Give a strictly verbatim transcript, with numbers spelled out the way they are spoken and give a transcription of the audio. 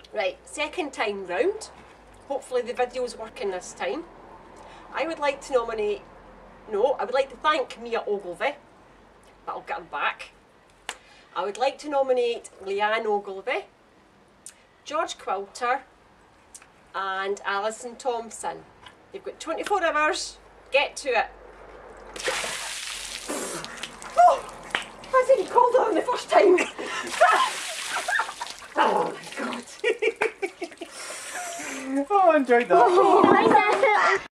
Right, second time round. Hopefully the video's working this time. I would like to nominate, no, I would like to thank Mia Ogilvie. That'll get her back. I would like to nominate Leanne Ogilvie, George Quilter and Alison Thompson. You've got twenty-four hours, get to it. Oh, I think he called it on the first time. Oh my god. Oh, I enjoyed that. Oh.